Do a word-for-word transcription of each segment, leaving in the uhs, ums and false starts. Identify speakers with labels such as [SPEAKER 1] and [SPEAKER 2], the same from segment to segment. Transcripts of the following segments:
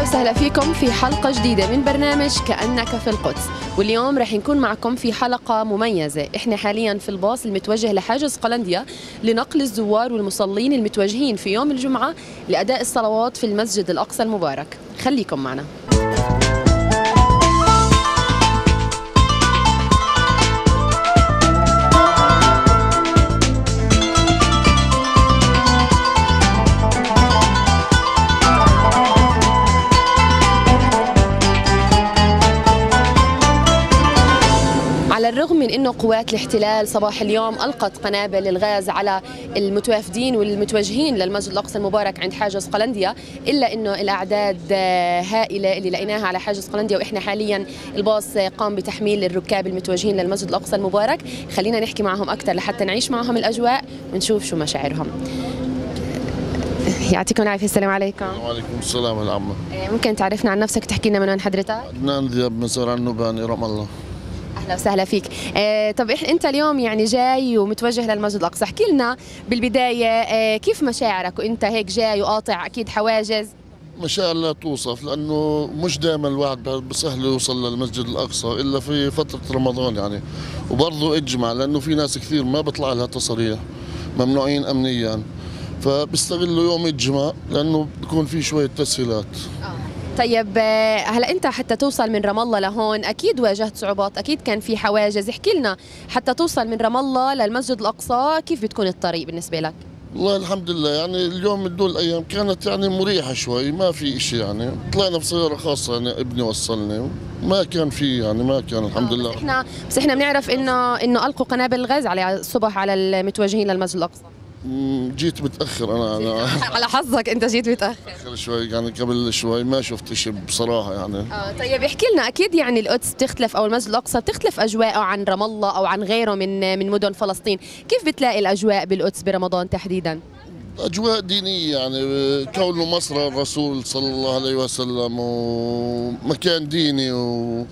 [SPEAKER 1] وسهلا فيكم في حلقة جديدة من برنامج كأنك في القدس، واليوم رح نكون معكم في حلقة مميزة. احنا حاليا في الباص المتوجه لحاجز قلنديا لنقل الزوار والمصلين المتوجهين في يوم الجمعة لأداء الصلوات في المسجد الأقصى المبارك. خليكم معنا. على الرغم من أنه قوات الاحتلال صباح اليوم ألقت قنابل الغاز على المتوافدين والمتوجهين للمسجد الأقصى المبارك عند حاجز قلنديا، إلا أنه الأعداد هائلة اللي لقيناها على حاجز قلنديا، وإحنا حاليا الباص قام بتحميل الركاب المتوجهين للمسجد الأقصى المبارك. خلينا نحكي معهم أكثر لحتى نعيش معهم الأجواء ونشوف شو مشاعرهم. يعطيكم العافية. السلام عليكم.
[SPEAKER 2] وعليكم السلام والعمة.
[SPEAKER 1] ممكن تعرفنا عن نفسك وتحكي لنا من وين حضرتك؟
[SPEAKER 2] عدنان ذياب من زرع النوباني رام الله.
[SPEAKER 1] اهلا وسهلا فيك. آه طب انت اليوم يعني جاي ومتوجه للمسجد الاقصى، احكي لنا بالبدايه آه كيف مشاعرك وانت هيك جاي وقاطع اكيد حواجز؟
[SPEAKER 2] مشاعر لا توصف، لانه مش دائما الواحد بسهل يوصل للمسجد الاقصى الا في فتره رمضان يعني، وبرضه اجمع لانه في ناس كثير ما بيطلع لها تصاريح، ممنوعين امنيا، فبيستغلوا يوم الجمعه لانه بيكون في شويه تسهيلات.
[SPEAKER 1] آه. طيب هلا انت حتى توصل من رام الله لهون اكيد واجهت صعوبات، اكيد كان في حواجز، احكي لنا حتى توصل من رام الله للمسجد الاقصى كيف بتكون الطريق بالنسبه لك؟
[SPEAKER 2] والله الحمد لله، يعني اليوم من دول الايام كانت يعني مريحه شوي، ما في شيء يعني، طلعنا في سياره خاصه يعني ابني وصلني، ما كان في يعني ما كان الحمد لله.
[SPEAKER 1] بس احنا بس احنا بنعرف انه انه القوا قنابل الغاز على الصبح على المتوجهين للمسجد الاقصى.
[SPEAKER 2] جيت متأخر أنا, أنا
[SPEAKER 1] على حظك أنت جيت متأخر.
[SPEAKER 2] متأخر شوي يعني، قبل شوي ما شفت شيء بصراحة يعني.
[SPEAKER 1] آه طيب احكي لنا، أكيد يعني القدس بتختلف أو المسجد الأقصى بتختلف أجواءه عن رام الله أو عن غيره من من مدن فلسطين، كيف بتلاقي الأجواء بالقدس برمضان تحديدا؟
[SPEAKER 2] أجواء دينية يعني، كونه مصر الرسول صلى الله عليه وسلم ومكان ديني و...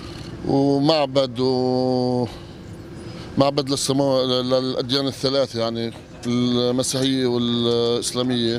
[SPEAKER 2] ومعبد و معبد للسماء للأديان الثلاث يعني، المسيحية والإسلامية،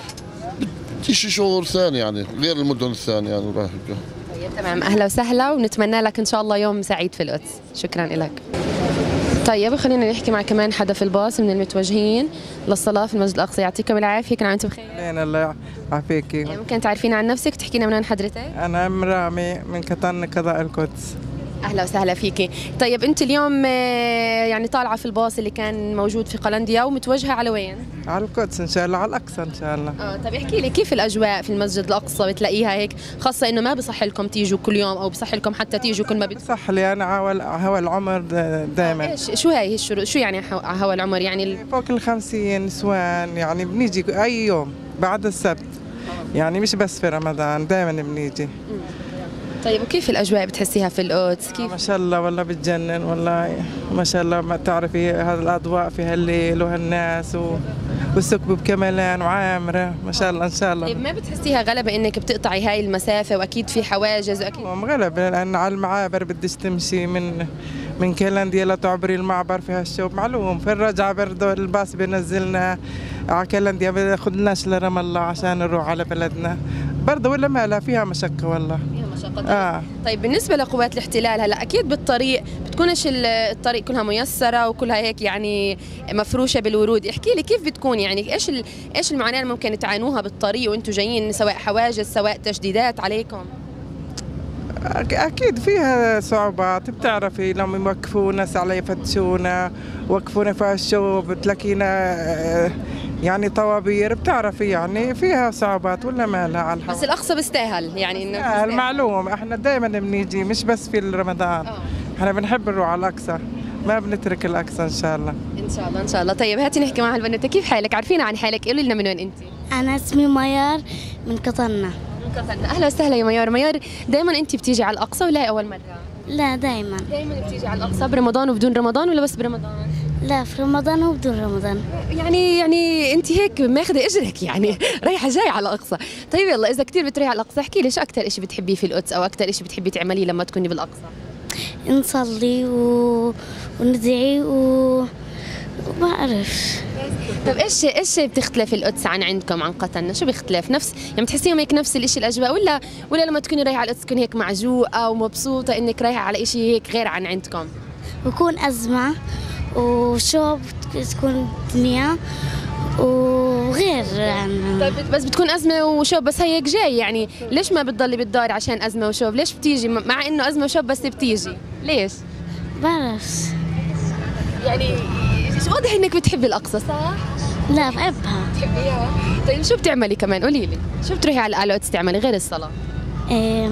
[SPEAKER 2] بتيجي شعور ثاني يعني غير المدن الثانية يعني رايح.
[SPEAKER 1] طيب تمام، أهلا وسهلا ونتمنى لك إن شاء الله يوم سعيد في القدس. شكرا لك. طيب خلينا نحكي مع كمان حدا في الباص من المتوجهين للصلاة في المسجد الأقصى. يعطيكم العافية، كل عام وانتم بخير.
[SPEAKER 3] أهلا الله يعافيكي.
[SPEAKER 1] ممكن تعرفين عن نفسك تحكينا من وين حضرتك؟
[SPEAKER 3] أنا أم رامي من كطن قضاء القدس.
[SPEAKER 1] اهلا وسهلا فيكي. طيب انت اليوم يعني طالعه في الباص اللي كان موجود في قلنديا ومتوجهه على وين؟
[SPEAKER 3] على القدس ان شاء الله، على الاقصى ان شاء الله.
[SPEAKER 1] اه طيب احكي لي كيف الاجواء في المسجد الاقصى بتلاقيها هيك، خاصه انه ما بصح لكم تيجوا كل يوم او بصح لكم حتى تيجوا كل ما بدكم؟
[SPEAKER 3] بصح لي انا هوا هوا العمر دائما.
[SPEAKER 1] ايش شو هاي الشروط؟ شو يعني هوا العمر يعني؟
[SPEAKER 3] فوق ال خمسين نسوان يعني، بنيجي اي يوم بعد السبت يعني، مش بس في رمضان، دائما بنيجي.
[SPEAKER 1] طيب وكيف الاجواء بتحسيها في القدس؟ كيف؟
[SPEAKER 3] ما شاء الله والله بتجنن والله، ما شاء الله. ما تعرفي هذه الاضواء في هالليل وهالناس و... والسكب بكملان وعامره، ما شاء الله ان شاء الله.
[SPEAKER 1] طيب ما بتحسيها غلبه انك بتقطعي هاي المسافه واكيد في حواجز واكيد؟
[SPEAKER 3] غلبه لان على المعابر بدش تمشي من من كلنديا لتعبري المعبر في هالشوب، معلوم في الرجعه برضه الباص بينزلنا على كلنديا، ما بياخذناش لرام الله عشان نروح على بلدنا برضه، ولا ما لا فيها مشقه والله.
[SPEAKER 1] فيها مشقه.
[SPEAKER 3] آه.
[SPEAKER 1] طيب بالنسبه لقوات الاحتلال هلا اكيد بالطريق بتكونش الطريق كلها ميسره وكلها هيك يعني مفروشه بالورود، احكي لي كيف بتكون يعني، ايش ايش المعاناه اللي ممكن تعانوها بالطريق وانتم جايين، سواء حواجز سواء تشديدات عليكم؟
[SPEAKER 3] أكيد فيها صعوبات، بتعرفي لما يوقفونا على يفتشونا، وقفونا في الشوب بتلاقينا يعني طوابير، بتعرفي يعني فيها صعوبات ولا ما لها على الحوار.
[SPEAKER 1] بس الأقصى بيستاهل يعني إنه
[SPEAKER 3] بيستاهل، معلوم احنا دائما بنيجي مش بس في رمضان،
[SPEAKER 1] أوه.
[SPEAKER 3] احنا بنحب نروح على الأقصى، ما بنترك الأقصى إن شاء الله.
[SPEAKER 1] إن شاء الله إن شاء الله. طيب هاتي نحكي مع البنوتة، كيف حالك؟ عارفينا عن حالك، قولي لنا من وين أنت؟
[SPEAKER 4] أنا اسمي ميار من قطنة.
[SPEAKER 1] اهلا وسهلا يا ميار. ميار دائما انت بتيجي على الاقصى ولا هي اول مره؟
[SPEAKER 4] لا دائما.
[SPEAKER 1] دائما بتيجي على الاقصى برمضان وبدون رمضان ولا بس برمضان؟
[SPEAKER 4] لا في رمضان وبدون رمضان.
[SPEAKER 1] يعني يعني انت هيك ماخذه اجرك يعني رايحه جاي على الاقصى. طيب يلا اذا كثير بتروحي على الاقصى احكي لي شو اكثر شيء بتحبيه في القدس او اكثر شيء بتحبي تعمليه لما تكوني بالاقصى؟
[SPEAKER 4] نصلي و... وندعي و... وما اعرف.
[SPEAKER 1] طيب ايش ايش بتختلف القدس عن عندكم عن قطنا؟ شو بيختلف؟ نفس يعني بتحسيهم هيك نفس الشيء الاجواء ولا ولا لما تكوني رايحه على القدس تكوني هيك معجوقه ومبسوطه انك رايحه على شيء هيك غير عن عندكم؟
[SPEAKER 4] بكون أزمة وشوب تكون دنيا وغير يعني.
[SPEAKER 1] طيب بس بتكون ازمه وشوب بس هيك جاي يعني ليش ما بتضلي بالدار عشان ازمه وشوب؟ ليش بتيجي مع انه ازمه وشوب بس بتيجي؟ ليش؟
[SPEAKER 4] بعرف.
[SPEAKER 1] يعني واضح انك بتحبي الاقصى صح؟
[SPEAKER 4] لا بحبها.
[SPEAKER 1] بتحبيها؟ طيب شو بتعملي كمان؟ قولي لي، شو بتروحي على القدس تعملي غير الصلاة؟
[SPEAKER 4] إيه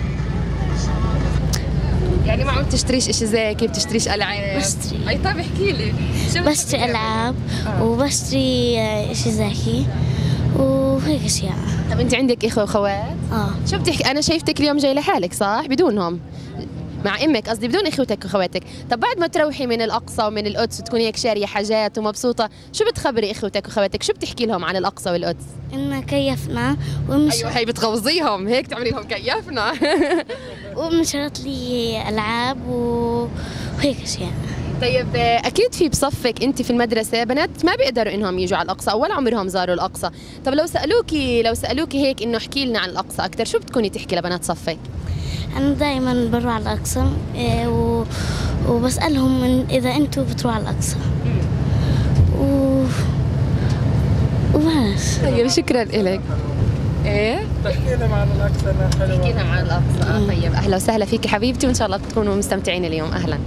[SPEAKER 1] يعني ما عم تشتريش اشي زي كيف بتشتريش العاب؟
[SPEAKER 4] بشتري.
[SPEAKER 1] اي طيب احكي لي، شو
[SPEAKER 4] بشتري ألعاب وبشتري اشي زاكي وهيك اشياء.
[SPEAKER 1] طب انت عندك اخوة واخوات؟
[SPEAKER 4] اه.
[SPEAKER 1] شو بتحكي؟ انا شايفتك اليوم جاي لحالك صح؟ بدونهم؟ مع امك قصدي، بدون اخوتك واخواتك. طب بعد ما تروحي من الاقصى ومن القدس وتكوني هيك شاريه حاجات ومبسوطه، شو بتخبري اخوتك واخواتك؟ شو بتحكي لهم عن الاقصى والقدس؟
[SPEAKER 4] إن كيفنا ومش
[SPEAKER 1] ايوه هي بتغوظيهم هيك تعملي لهم كيفنا.
[SPEAKER 4] ومشرت لي ألعاب وهيك اشياء.
[SPEAKER 1] طيب اكيد في بصفك انت في المدرسه بنات ما بيقدروا انهم يجوا على الاقصى او ولا عمرهم زاروا الاقصى. طب لو سالوكي لو سالوكي هيك انه احكي لنا عن الاقصى اكثر، شو بتكوني تحكي لبنات صفك؟
[SPEAKER 4] أنا دائما بروح على الأقصى إيه و... وبسألهم من إذا أنتوا بتروحوا على الأقصى. و... وبس.
[SPEAKER 1] طيب شكرا لك. ايه؟
[SPEAKER 3] تحكي لهم عن الأقصى.
[SPEAKER 1] احكي لهم عن الاقصى. آه طيب اهلا وسهلا فيكي حبيبتي وان شاء الله تكونوا مستمتعين اليوم. اهلا.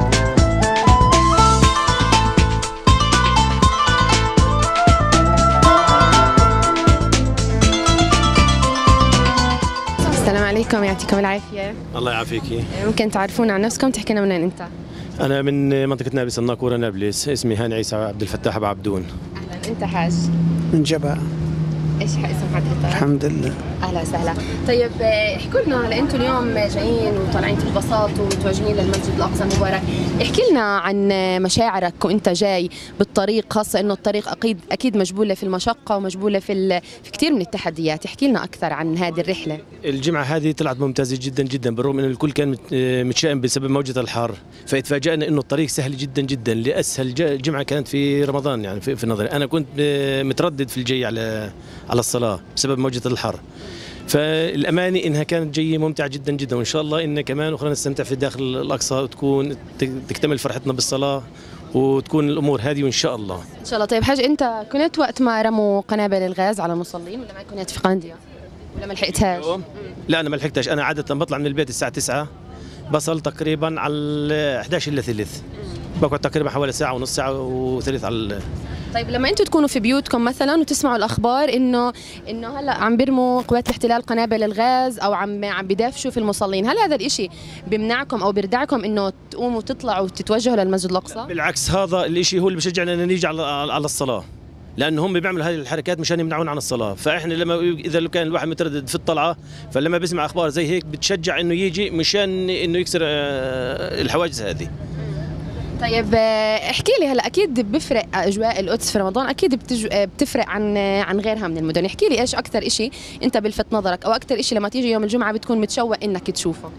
[SPEAKER 1] السلام عليكم، يعطيكم العافية.
[SPEAKER 5] الله يعافيكي.
[SPEAKER 1] ممكن تعرفونا عن نفسكم، تحكي لنا منين أنت؟
[SPEAKER 5] أنا من منطقة نابلس الناقورة نابلس، اسمي هاني عيسى عبد الفتاح أبو عبدون.
[SPEAKER 1] أهلا، أنت حاج؟
[SPEAKER 6] من جبع.
[SPEAKER 1] ايش اسم حضرتك؟
[SPEAKER 6] الحمد لله.
[SPEAKER 1] اهلا وسهلا. طيب احكوا لنا، هلا انتم اليوم جايين وطالعين في البساط ومتوجهين للمسجد الاقصى المبارك، احكي لنا عن مشاعرك وانت جاي بالطريق، خاصه انه الطريق اكيد اكيد مجبوله في المشقه ومجبوله في ال... في كثير من التحديات، احكي لنا اكثر عن هذه الرحله.
[SPEAKER 5] الجمعه هذه طلعت ممتازه جدا جدا، بالرغم انه الكل كان متشائم بسبب موجه الحر، فاتفاجئنا انه الطريق سهل جدا جدا لاسهل جمعه كانت في رمضان. يعني في, في نظري انا كنت متردد في الجي على على الصلاه بسبب موجه الحر، فالاماني انها كانت جايه ممتعه جدا جدا، وان شاء الله ان كمان وخلينا نستمتع في داخل الاقصى وتكون تكتمل فرحتنا بالصلاه وتكون الامور هذه وان شاء الله.
[SPEAKER 1] ان شاء الله. طيب حاج، انت كنت وقت ما رموا قنابل الغاز على المصلين ولا ما كنت في قندية؟ ولا ما لحقتهاش؟
[SPEAKER 5] لا انا ما لحقتهاش، انا عاده بطلع من البيت الساعه تسعة، بصل تقريبا على إحدى عشر الا ثلث، بقعد تقريبا حوالي ساعه ونص ساعه وثلث على. طيب
[SPEAKER 1] لما انتم تكونوا في بيوتكم مثلا وتسمعوا الاخبار انه انه هلا عم بيرموا قوات الاحتلال قنابل الغاز او عم عم بدافشوا في المصلين، هل هذا الشيء بيمنعكم او بيردعكم انه تقوموا تطلعوا وتتوجهوا للمسجد الاقصى؟
[SPEAKER 5] بالعكس، هذا الشيء هو اللي بشجعنا ان نيجي على على الصلاه، لانه هم بيعملوا هذه الحركات مشان يمنعون عن الصلاه، فاحنا لما اذا كان الواحد متردد في الطلعه فلما بيسمع اخبار زي هيك بتشجع انه يجي مشان انه يكسر الحواجز هذه.
[SPEAKER 1] طيب احكي لي، هلا اكيد بفرق اجواء القدس في رمضان، اكيد بتج... بتفرق عن عن غيرها من المدن، احكي لي ايش اكثر شيء انت بلفت نظرك او اكثر شيء لما تيجي يوم الجمعه بتكون متشوق انك تشوفه؟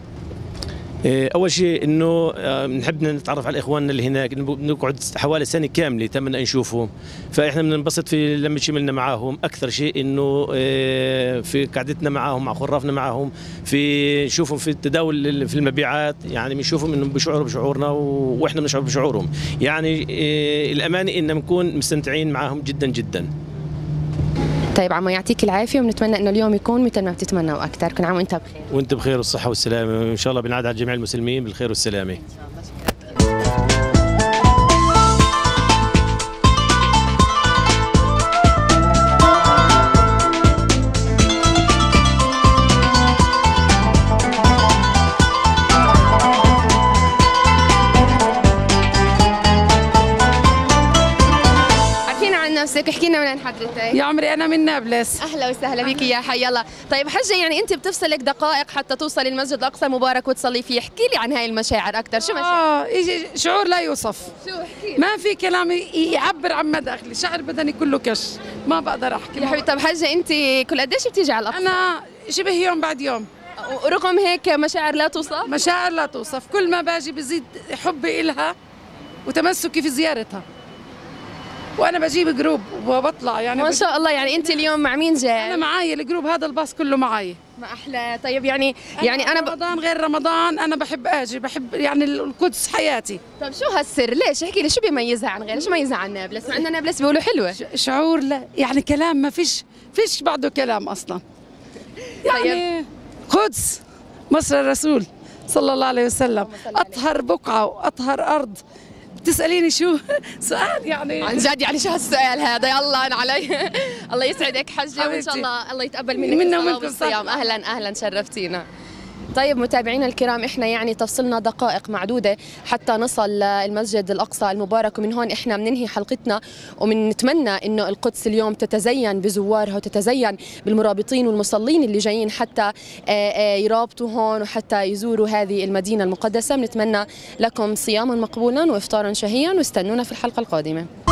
[SPEAKER 5] اول شيء انه بنحب نتعرف على اخواننا اللي هناك، بنقعد حوالي سنه كامله تمنى نشوفهم، فاحنا بننبسط في لما شملنا معاهم. اكثر شيء انه في قعدتنا معاهم مع خرافنا معاهم، في نشوفهم في التداول في المبيعات، يعني بنشوفهم انهم بيشعروا بشعورنا واحنا بنشعر بشعورهم، يعني الامانه ان بنكون مستمتعين معاهم جدا جدا.
[SPEAKER 1] طيب عمو يعطيك العافيه، وبنتمنى انه اليوم يكون مثل ما بتتمنى واكثر. كل عام وانت بخير.
[SPEAKER 5] وانت بخير والصحه والسلامه، وان شاء الله بنعاد على جميع المسلمين بالخير والسلامه. ان شاء الله. نفسك، احكي لنا من وين حضرتك؟
[SPEAKER 7] يا عمري انا من نابلس.
[SPEAKER 1] اهلا وسهلا بيكي يا حي الله. طيب حجه، يعني انت بتفصلك دقائق حتى توصلي المسجد الاقصى المبارك وتصلي فيه، احكي لي عن هاي المشاعر اكثر، شو مشاعر؟
[SPEAKER 7] اه شعور لا يوصف.
[SPEAKER 1] شو احكي لي؟
[SPEAKER 7] ما في كلام يعبر عن مداخلي، شعر بدني كله كش، ما بقدر احكي
[SPEAKER 1] يا حبيبتي. طب حجه، انت كل قديش بتيجي على الاقصى؟
[SPEAKER 7] انا شبه يوم بعد يوم،
[SPEAKER 1] ورغم هيك مشاعر لا توصف؟
[SPEAKER 7] مشاعر لا توصف، كل ما باجي بزيد حبي إلها وتمسكي في زيارتها. وانا بجيب جروب وبطلع يعني.
[SPEAKER 1] ما شاء الله. يعني انت اليوم مع مين جاي؟
[SPEAKER 7] انا معايا الجروب، هذا الباص كله معايا.
[SPEAKER 1] ما احلى. طيب يعني يعني انا ب...
[SPEAKER 7] رمضان غير رمضان انا بحب اجي، بحب يعني القدس حياتي.
[SPEAKER 1] طيب شو هالسر؟ ليش؟ احكي لي شو بيميزها عن غيرها؟ شو بيميزها عن نابلس؟ مع ان نابلس بيقولوا حلوه.
[SPEAKER 7] شعور، لا يعني كلام ما فيش فيش بعده كلام اصلا. يعني قدس مصر الرسول صلى الله عليه وسلم، اطهر بقعه واطهر ارض. بتساليني شو سؤال يعني
[SPEAKER 1] عن جد؟ يعني شو هالسؤال هذا؟ يلا أنا علي. الله يسعدك حجه، وان شاء الله الله يتقبل منك
[SPEAKER 7] منا
[SPEAKER 1] الصلاة
[SPEAKER 7] ومنكم
[SPEAKER 1] والصيام. اهلا اهلا، شرفتينا. طيب متابعينا الكرام، احنا يعني تفصلنا دقائق معدوده حتى نصل للمسجد الاقصى المبارك، ومن هون احنا بننهي حلقتنا، وبنتمنى انه القدس اليوم تتزين بزوارها وتتزين بالمرابطين والمصلين اللي جايين حتى يرابطوا هون وحتى يزوروا هذه المدينه المقدسه. بنتمنى لكم صياما مقبولا وافطارا شهيا، واستنونا في الحلقه القادمه.